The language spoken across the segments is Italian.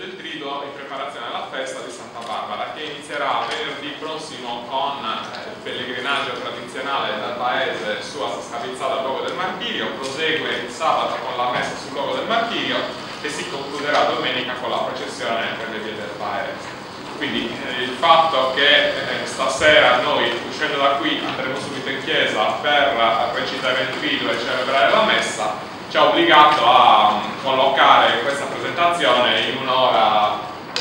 del Triduo in preparazione alla festa di Santa Barbara, che inizierà venerdì prossimo con il pellegrinaggio tradizionale dal paese su a Sascavizzata al luogo del martirio, prosegue il sabato con la messa sul luogo del martirio e si concluderà domenica con la processione per le vie del paese. Quindi il fatto che stasera noi, uscendo da qui, andremo subito in chiesa per recitare il Triduo e celebrare la messa, ci ha obbligato a collocare questa presentazione in un'ora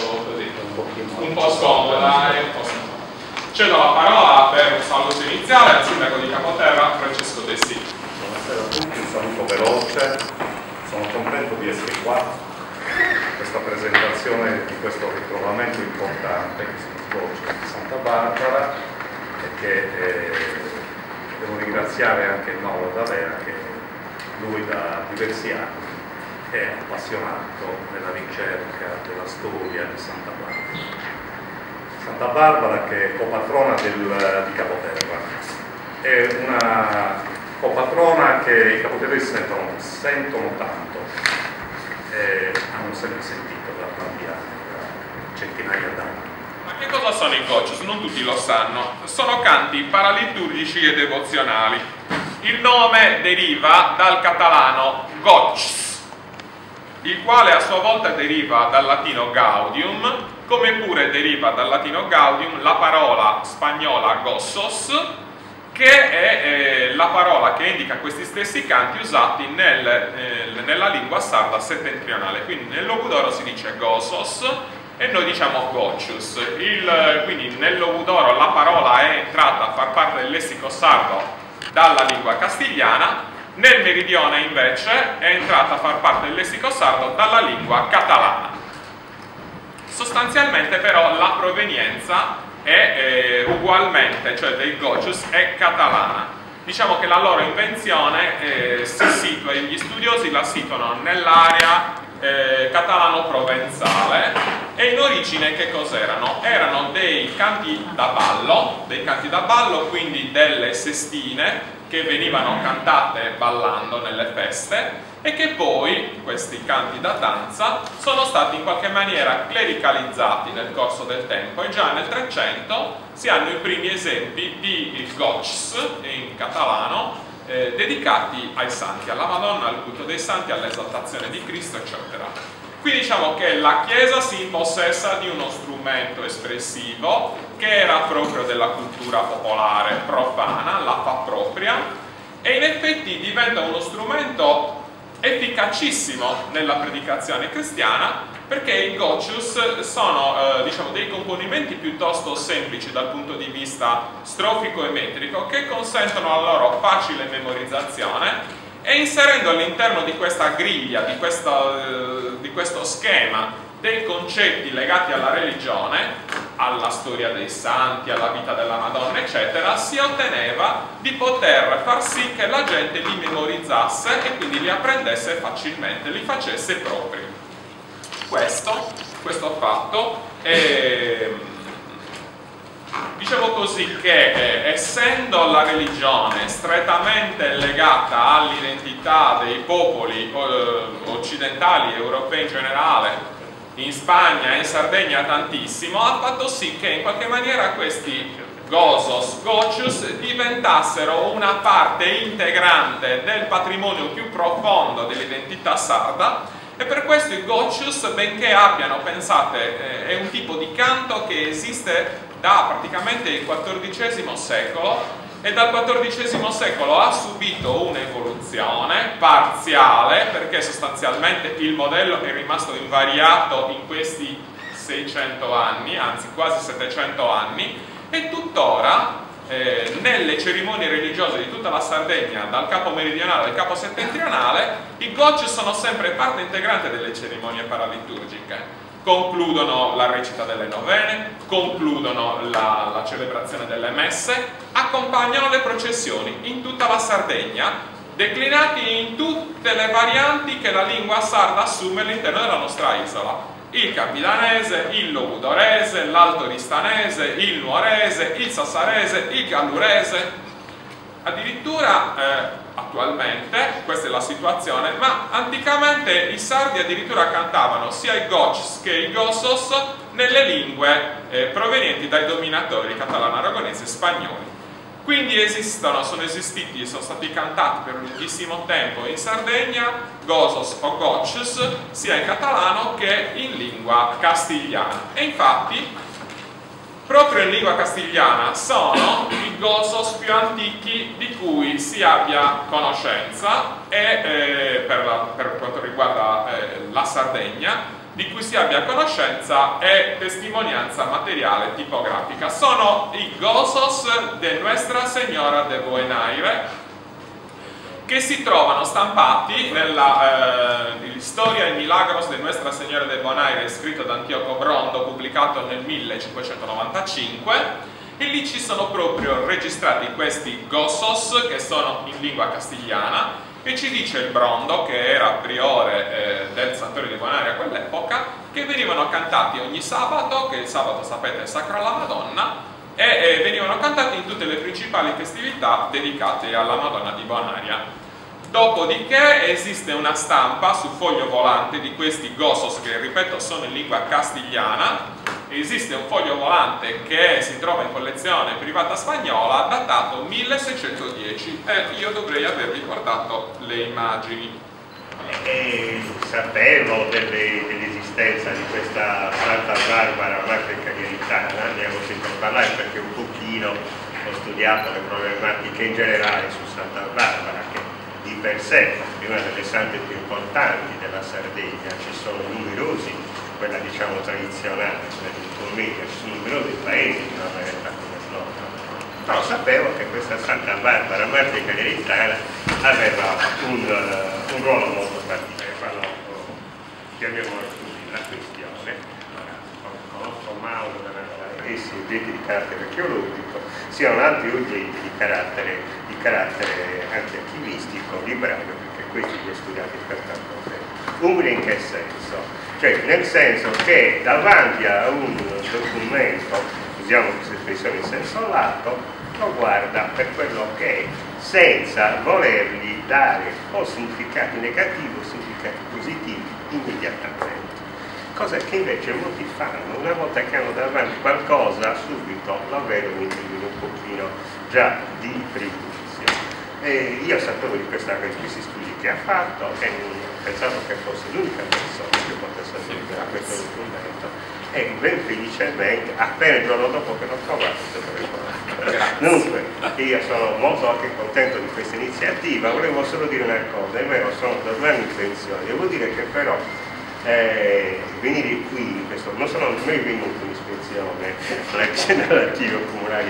un po' scomoda e un po' scomoda. Cedo la parola per un saluto iniziale al sindaco di Capoterra, Francesco De Sì. Buonasera a tutti, un saluto veloce, sono contento di essere qua. Questa presentazione di questo ritrovamento importante che si svolge a Santa Barbara e che devo ringraziare anche il Mauro D'Avera, che lui da diversi anni è appassionato della ricerca della storia di Santa Barbara. Santa Barbara, che è copatrona di Capoterra, è una copatrona che i capoterresi sentono tanto, hanno sempre sentito da tanti anni, da centinaia d'anni. Ma che cosa sono i gocius? Non tutti lo sanno. Sono canti paraliturgici e devozionali. Il nome deriva dal catalano gocs, il quale a sua volta deriva dal latino gaudium, come pure deriva dal latino gaudium la parola spagnola gossos, che è la parola che indica questi stessi canti usati nella lingua sarda settentrionale. Quindi nel Logudoro si dice gosos e noi diciamo gocius. Quindi nel Logudoro la parola è entrata a far parte del lessico sardo dalla lingua castigliana, nel meridione invece è entrata a far parte del lessico sardo dalla lingua catalana. Sostanzialmente però la provenienza è ugualmente, cioè dei gocius, è catalana. Diciamo che la loro invenzione si situa, e gli studiosi la situano nell'area catalano-provenzale, e in origine che cos'erano? Erano dei canti da ballo, quindi delle sestine che venivano cantate ballando nelle feste, e che poi questi canti da danza sono stati in qualche maniera clericalizzati nel corso del tempo, e già nel 300 si hanno i primi esempi di gocs in catalano dedicati ai santi, alla Madonna, al culto dei santi, all'esaltazione di Cristo, eccetera. Qui diciamo che la Chiesa si impossessa di uno strumento espressivo che era proprio della cultura popolare profana, la fa propria, e in effetti diventa uno strumento efficacissimo nella predicazione cristiana, perché i gocius sono diciamo, dei componimenti piuttosto semplici dal punto di vista strofico e metrico, che consentono la loro facile memorizzazione, e inserendo all'interno di questa griglia, di questo schema dei concetti legati alla religione, alla storia dei santi, alla vita della Madonna, eccetera, si otteneva di poter far sì che la gente li memorizzasse e quindi li apprendesse facilmente, li facesse propri. Questo fatto dicevo così che essendo la religione strettamente legata all'identità dei popoli occidentali, europei in generale, in Spagna e in Sardegna tantissimo, ha fatto sì che in qualche maniera questi gocius diventassero una parte integrante del patrimonio più profondo dell'identità sarda. E per questo i gocius, benché abbiano, pensate, è un tipo di canto che esiste da praticamente il XIV secolo, e dal XIV secolo ha subito un'evoluzione parziale, perché sostanzialmente il modello è rimasto invariato in questi 600 anni, anzi quasi 700 anni, e tuttora nelle cerimonie religiose di tutta la Sardegna, dal capo meridionale al capo settentrionale, i gocius sono sempre parte integrante delle cerimonie paraliturgiche. Concludono la recita delle novene, concludono la celebrazione delle messe, accompagnano le processioni in tutta la Sardegna, declinati in tutte le varianti che la lingua sarda assume all'interno della nostra isola. Il capidanese, il logudorese, l'altoristanese, il nuorese, il sassarese, il gallurese. Addirittura attualmente, questa è la situazione, ma anticamente i sardi addirittura cantavano sia i gocs che i gossos nelle lingue provenienti dai dominatori catalano, aragonesi e spagnoli. Quindi sono esistiti e sono stati cantati per un lunghissimo tempo in Sardegna gossos o gocs sia in catalano che in lingua castigliana. E infatti proprio in lingua castigliana sono i gossos più antichi di cui si abbia conoscenza e per quanto riguarda la Sardegna, di cui si abbia conoscenza e testimonianza materiale tipografica. Sono i gossos de Nuestra Señora de Bonaire, che si trovano stampati nella Storia e Milagros de Nuestra Señora de Bonaire, scritto da Antioco Brondo, pubblicato nel 1595, e lì ci sono proprio registrati questi gossos che sono in lingua castigliana, e ci dice il Brondo, che era priore del Santuario di Bonaire a quell'epoca, che venivano cantati ogni sabato, che il sabato sapete è sacro alla Madonna, e venivano cantati in tutte le principali festività dedicate alla Madonna di Bonaria. Dopodiché esiste una stampa su foglio volante di questi gossos che, ripeto, sono in lingua castigliana. Esiste un foglio volante che si trova in collezione privata spagnola, datato 1610, e io dovrei avervi portato le immagini. Sapevo dell'esistenza di questa Santa Barbara Madre Cagliaritana, ne avevo sentito parlare perché un pochino ho studiato le problematiche in generale su Santa Barbara, che di per sé è una delle sante più importanti della Sardegna. Ci sono numerosi, quella diciamo tradizionale, quella di Turminia, ci sono numerosi paesi che non avevano come nostro. Però sapevo che questa Santa Barbara Madre Cagliaritana aveva un ruolo molto particolare. Quando chiamiamo la questione, conosco Mauro essi oggetti di carattere archeologico, siano altri oggetti di carattere anche archivistico, librario, perché questi li ho studiati per tanto tempo. Umbria in che senso? Cioè nel senso che davanti a un documento, usiamo questa espressione in senso lato, lo guarda per quello che è, senza volergli dare o significati negativi o significati positivi immediatamente. Cosa che invece molti fanno, una volta che hanno davanti qualcosa, subito lo vedono in un pochino già di pregiudizio. E io sapevo di questi studi che ha fatto e ho pensato che fosse l'unica persona che potesse utilizzare questo documento, e ben felicemente, appena il giorno dopo che l'ho trovato, dunque io sono molto anche contento di questa iniziativa. Volevo solo dire una cosa, è vero, sono tornato in pensione, devo dire che però venire qui, non sono mai venuto in ispezione nell'archivio comunale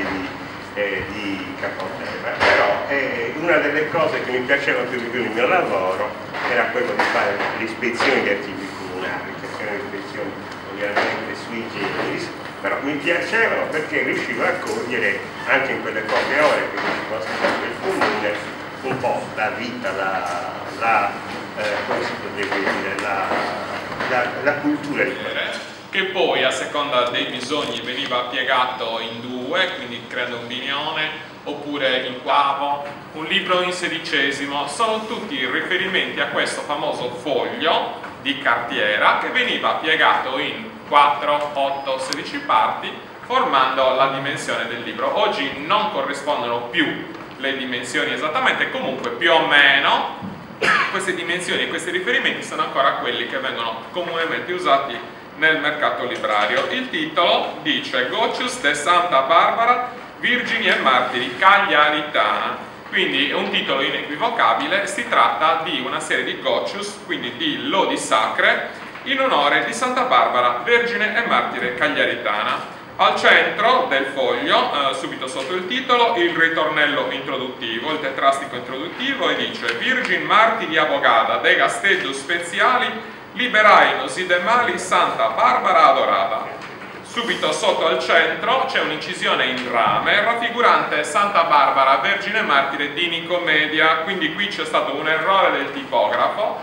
di Capoterra, però una delle cose che mi piaceva più di più nel mio lavoro era quello di fare le ispezioni di archivi comunali, che erano ispezioni ovviamente sui generis, però mi piacevano perché riuscivo a cogliere anche in quelle poche ore che riuscivo a stare nel comune un po' la vita, come si potrebbe dire, la cultura di quello. Che poi a seconda dei bisogni veniva piegato in due, quindi creando un binione, oppure in quavo, un libro in sedicesimo. Sono tutti riferimenti a questo famoso foglio di cartiera che veniva piegato in 4, 8, 16 parti, formando la dimensione del libro. Oggi non corrispondono più le dimensioni esattamente, comunque più o meno queste dimensioni e questi riferimenti sono ancora quelli che vengono comunemente usati nel mercato librario. Il titolo dice Gocius de Santa Barbara, Virgini e Martiri Cagliaritana, quindi è un titolo inequivocabile. Si tratta di una serie di Gocius, quindi di lodi sacre in onore di Santa Barbara, Vergine e Martire Cagliaritana. Al centro del foglio, subito sotto il titolo, il ritornello introduttivo, il tetrastico introduttivo, e dice Virgin Martiri Abogada de Gasteddus Speziali Liberainos de Mali Santa Barbara Adorata. Subito sotto al centro c'è un'incisione in rame raffigurante Santa Barbara, Vergine Martire di Nicomedia, quindi qui c'è stato un errore del tipografo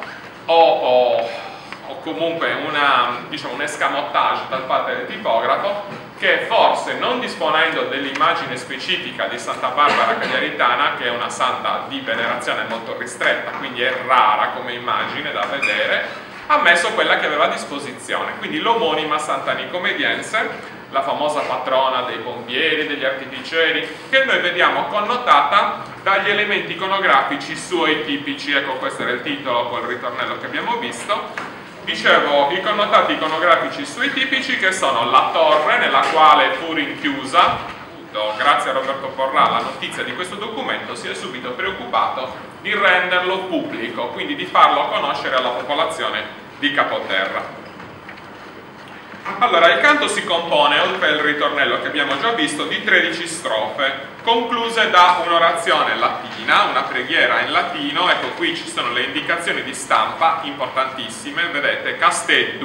o comunque un escamotage da parte del tipografo che forse, non disponendo dell'immagine specifica di Santa Barbara Cagliaritana, che è una santa di venerazione molto ristretta, quindi è rara come immagine da vedere, ha messo quella che aveva a disposizione, quindi l'omonima Santa Nicomediense, la famosa patrona dei pompieri, degli artificieri, che noi vediamo connotata dagli elementi iconografici suoi tipici. Ecco, questo era il titolo col ritornello che abbiamo visto. Dicevo, i connotati iconografici sui tipici, che sono la torre nella quale fu rinchiusa, grazie a Roberto Porrà, la notizia di questo documento, si è subito preoccupato di renderlo pubblico, quindi di farlo conoscere alla popolazione di Capoterra. Allora, il canto si compone, oltre al ritornello che abbiamo già visto, di 13 strofe, concluse da un'orazione latina, una preghiera in latino. Ecco, qui ci sono le indicazioni di stampa importantissime, vedete, Casteddu,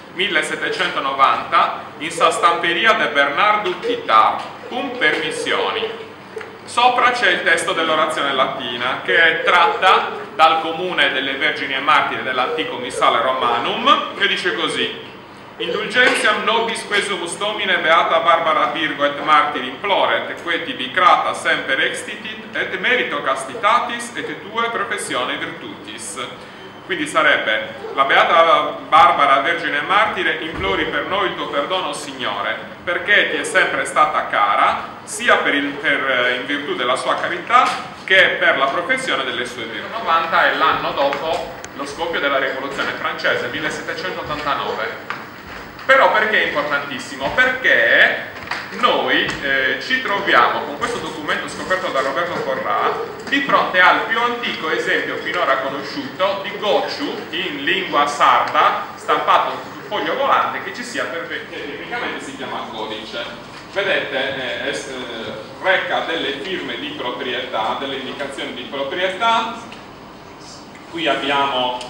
1790, in sa stamperia de Bernardo Chitar, cum permissioni. Sopra c'è il testo dell'orazione latina, che è tratta dal comune delle Vergini e Martiri dell'antico Missale Romanum, che dice così: Indulgentiam nobis quesumus domine beata Barbara Virgo et martiri imploret, queti vicrata semper extitit, et merito castitatis, et tue professione virtutis. Quindi sarebbe: la beata Barbara Vergine e Martire, implori per noi il tuo perdono, Signore, perché ti è sempre stata cara, sia in virtù della sua carità, che per la professione delle sue virtù. 90 è l'anno dopo lo scoppio della Rivoluzione francese, 1789. Però perché è importantissimo? Perché noi ci troviamo con questo documento scoperto da Roberto Porrà di fronte al più antico esempio finora conosciuto di gocciu in lingua sarda stampato sul foglio volante che ci sia, che tecnicamente si chiama codice. Vedete, reca delle firme di proprietà, delle indicazioni di proprietà. Qui abbiamo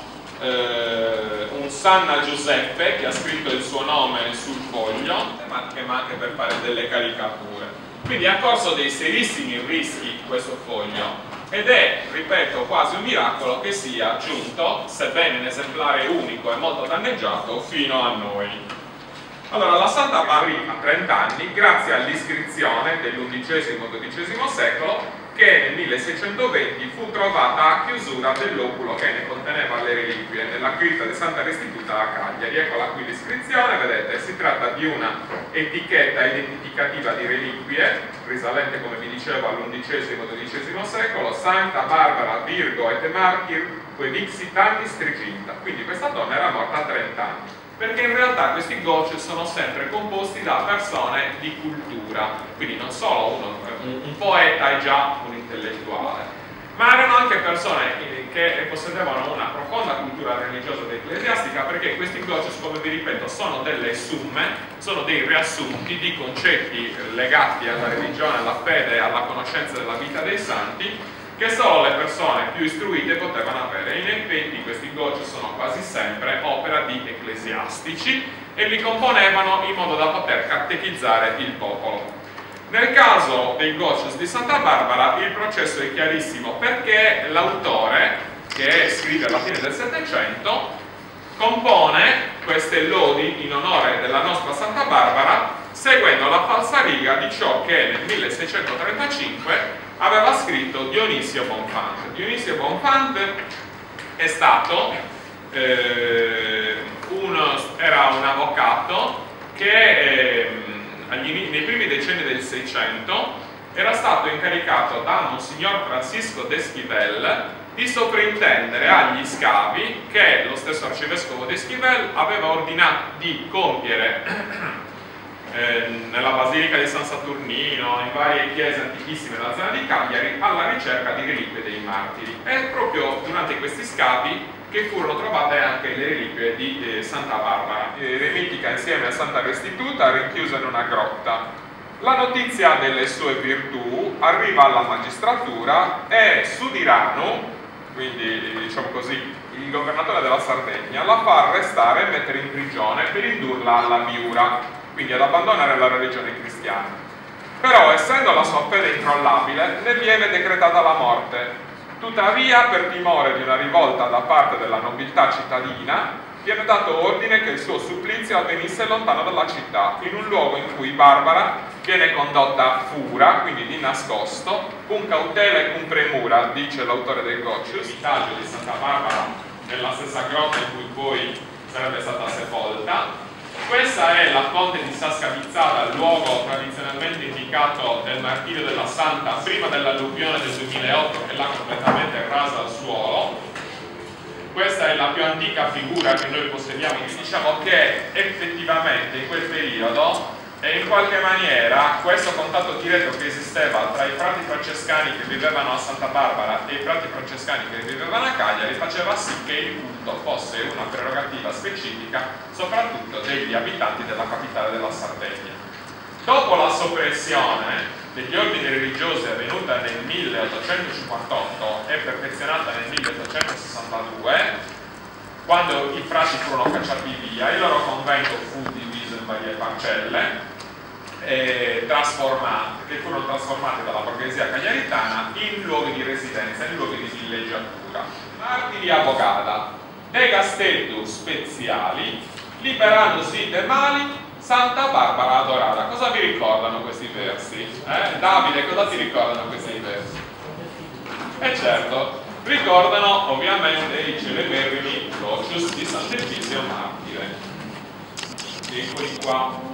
un Sanna Giuseppe che ha scritto il suo nome sul foglio, ma anche per fare delle caricature. Quindi ha corso dei serissimi rischi questo foglio, ed è, ripeto, quasi un miracolo che sia giunto, sebbene un esemplare unico e molto danneggiato, fino a noi. Allora, la Santa Barbara ha 30 anni grazie all'iscrizione dell'XI-XII secolo, che nel 1620 fu trovata a chiusura dell'oculo che ne conteneva le reliquie nella cripta di Santa Restituta a Cagliari. Eccola qui l'iscrizione, vedete, si tratta di una etichetta identificativa di reliquie risalente, come vi dicevo, all'XI-XII secolo, Santa Barbara Virgo et Martir que vixitatis triginta. Quindi questa donna era morta a 30 anni, perché in realtà questi gocci sono sempre composti da persone di cultura, quindi non solo un poeta è già un intellettuale, ma erano anche persone che possedevano una profonda cultura religiosa ed ecclesiastica, perché questi gocci, come vi ripeto, sono delle summe, sono dei riassunti di concetti legati alla religione, alla fede e alla conoscenza della vita dei santi, che solo le persone più istruite potevano avere. In effetti questi gocci sono quasi sempre opera di ecclesiastici e li componevano in modo da poter catechizzare il popolo. Nel caso dei gocci di Santa Barbara il processo è chiarissimo, perché l'autore, che scrive alla fine del Settecento, compone queste lodi in onore della nostra Santa Barbara seguendo la falsariga di ciò che nel 1635 aveva scritto Dionisio Bonfante. Dionisio Bonfante è stato era un avvocato che nei primi decenni del Seicento era stato incaricato da Monsignor Francisco d'Esquivel di sovrintendere agli scavi che lo stesso arcivescovo d'Esquivel aveva ordinato di compiere nella Basilica di San Saturnino, in varie chiese antichissime della zona di Cagliari, alla ricerca di reliquie dei martiri. È proprio durante questi scavi che furono trovate anche le reliquie di Santa Barbara, mitica insieme a Santa Restituta, rinchiusa in una grotta. La notizia delle sue virtù arriva alla magistratura e Sudirano, quindi diciamo così il governatore della Sardegna, la fa arrestare e mettere in prigione per indurla alla miura, quindi ad abbandonare la religione cristiana. Però, essendo la sua fede incrollabile, ne viene decretata la morte. Tuttavia, per timore di una rivolta da parte della nobiltà cittadina, viene dato ordine che il suo supplizio avvenisse lontano dalla città, in un luogo in cui Barbara viene condotta fura, quindi di nascosto, con cautela e con premura, dice l'autore del Goccius, il taglio di Santa Barbara nella stessa grotta in cui poi sarebbe stata sepolta. Questa è la fonte di Sasca Vizzada, il luogo tradizionalmente indicato nel martirio della Santa prima dell'alluvione del 2008 che l'ha completamente rasa al suolo. Questa è la più antica figura che noi possediamo, diciamo che effettivamente in quel periodo e in qualche maniera questo contatto diretto che esisteva tra i frati francescani che vivevano a Santa Barbara e i frati francescani che vivevano a Cagliari faceva sì che il culto fosse una prerogativa specifica soprattutto degli abitanti della capitale della Sardegna. Dopo la soppressione degli ordini religiosi avvenuta nel 1858 e perfezionata nel 1862, quando i frati furono cacciati via, il loro convento fu diviso in varie parcelle che furono trasformate dalla borghesia cagliaritana in luoghi di residenza, in luoghi di villeggiatura. Martiri a Bogada, de Castellus speziali, liberandosi de mali, Santa Barbara adorata. Cosa vi ricordano questi versi? Davide, cosa ti ricordano questi versi? Certo, ricordano ovviamente i celeberrimi Goccius di Sant'Elpisio Martire. Eccoli qua.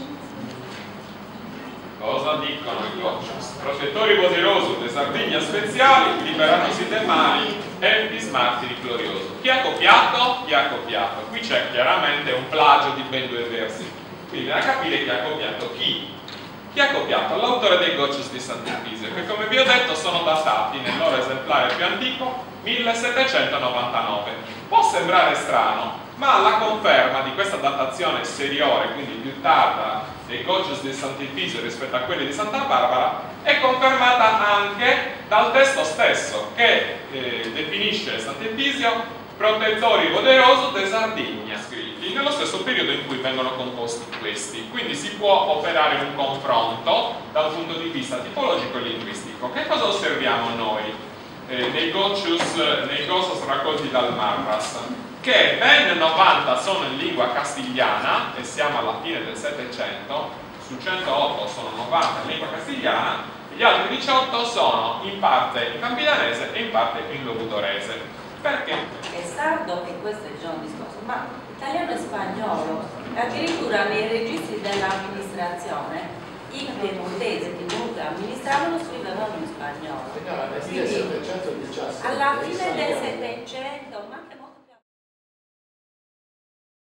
Cosa dicono i Goccius? Protettori poderoso de Sardegna speziali, liberanosi de mali, Empis Martiri glorioso. Chi ha copiato? Chi ha copiato? Qui c'è chiaramente un plagio di ben due versi. Quindi da capire chi ha copiato chi. Chi ha copiato? L'autore dei Goccius di Sant'Elpisio, che come vi ho detto sono datati nel loro esemplare più antico 1799. Può sembrare strano, ma la conferma di questa datazione esteriore, quindi più tarda, dei Goccius di Sant'Elpisio rispetto a quelli di Santa Barbara, è confermata anche dal testo stesso, che definisce Sant'Elpisio protettori poderoso de Sardegna, scritti nello stesso periodo in cui vengono composti questi. Quindi si può operare un confronto da un punto di vista tipologico e linguistico. Che cosa osserviamo noi nei Goccius raccolti dal Marras? Che ben 90 sono in lingua castigliana, e siamo alla fine del 700, su 108 sono 90 in lingua castigliana, e gli altri 18 sono in parte in campidanese e in parte in logudorese. Perché? È sardo e questo è già un discorso, ma italiano e spagnolo, addirittura nei registri dell'amministrazione i piemontesi che comunque amministravano scrivevano in spagnolo. Quindi, alla fine del 700